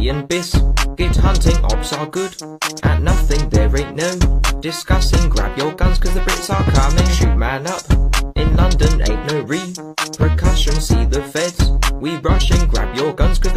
Billy and Biscuit hunting ops are good. At nothing there ain't no discussing, grab your guns cause the Brits are coming. Shoot man up, in London ain't no repercussion, see the feds, we rushing, grab your guns cause